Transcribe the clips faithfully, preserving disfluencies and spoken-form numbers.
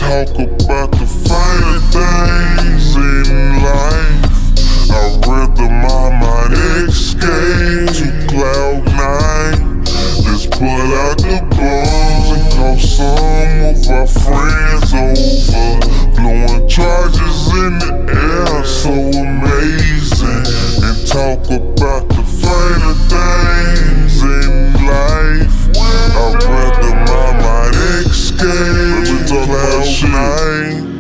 talk about the finer things in life. I'd rather my mind escape to cloud nine. Let's pull out the bombs and call some of our friends over. Blowing charges in the air, so amazing. And talk about the finer things in life. I'd rather my mind escape to cloud nine.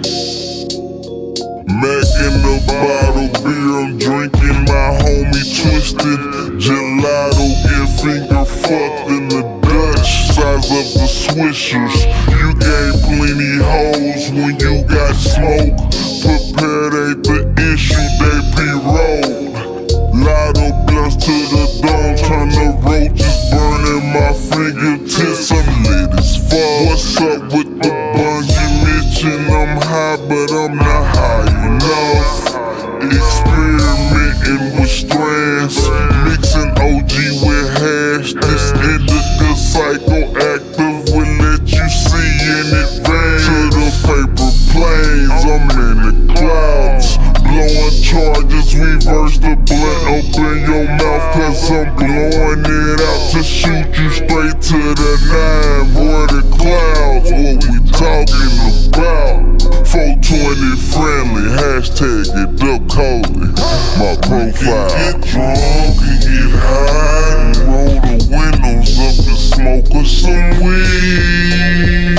Mac in the bottle, beer I'm drinking, my homie twisted. Gelato, get finger fucked in the Dutch, size of the Swishers. You gave plenty hoes when you got smoke. Prepared ain't the issue, they P-rolled. Lotto blunts to the dawn, turn the roaches burning my fingertips. I'm lit as fuck. What's up with the buns you mention? I'm high, but I'm not high enough. Experimenting with strands, mixing O G with hash. This indica psychoactive will let you see in advance. To the paper planes, I'm in the clouds, blowing charges. Reverse the blunt, open your mouth, cause I'm blowing it out to shoot you straight to the nine. Boy, the clouds, what we talking about? four twenty friendly, hashtag it up coldly. My profile. Get drunk and get high and roll the windows up and smoke us some weed.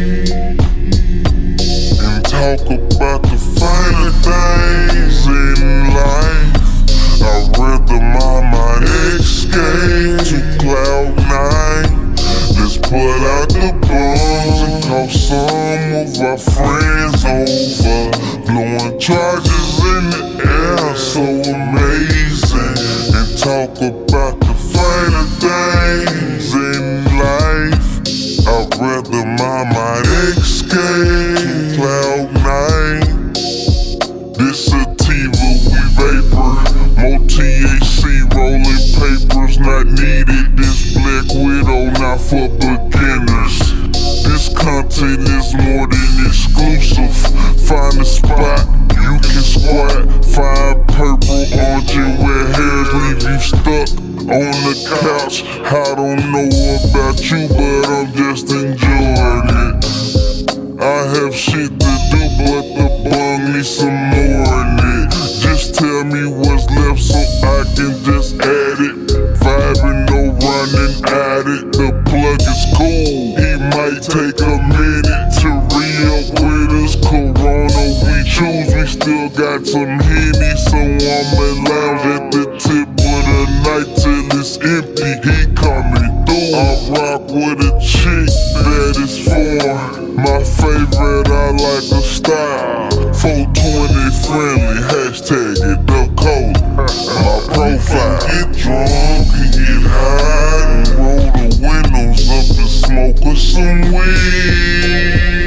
And talk about the finer things in life. I'd rather my mind escape to cloud nine. Let's pull out the bombs and call some of our friends over. Blowing charges in the air, so amazing. And talk about the finer things in life. I'd rather my mind escape to cloud nine. This sativa, we vapor, more T H C, rolling papers not needed. This Black Widow not for beginners. This content is more than exclusive. Find a spot, you can squat. Find purple, orange and wet hairs leave you stuck on the couch. I don't know about you, but I'm just enjoying it. I have shit to do, but the bung needs some more in it. Just tell me what's left so I can just add it. Vibing, no running at it. The plug is cool. He might take a minute to re-up with us. Corona we choose, we still got some Henny, so I'ma lounge at the tip of the night till it's empty. He coming through. I rock with a chick that is foreign. My favorite, I like a style. four twenty friendly, hashtag it up cold. My profile. Get drunk and get high and roll the windows up and smoke us some weed.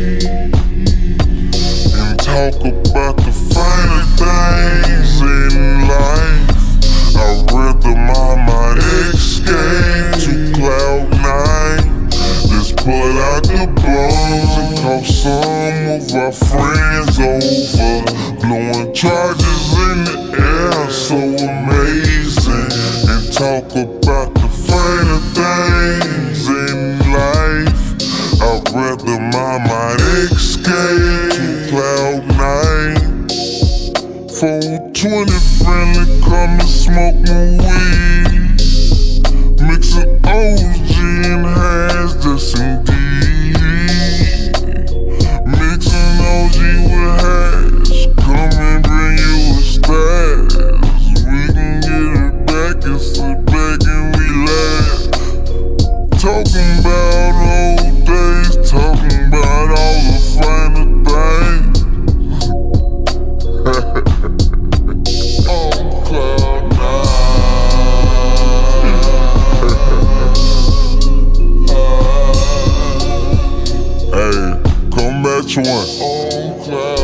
And talk about the finer things in life. I'd rather my mind escape to cloud nine. Let's pull out the bombs and call some of our friends over. Blowing charges in the air, so amazing. And talk about the finer things in life. I'd rather my mind escape to cloud nine. four twenty friendly, come and smoke my weed. Mixing O G and hash, that's indeed. Mixing O G with hash, come and bring you a stash. We can get it back and sit back and relax. Talking about old days, talking about all the finer things. On cloud nine. Hey, come back to one. On cloud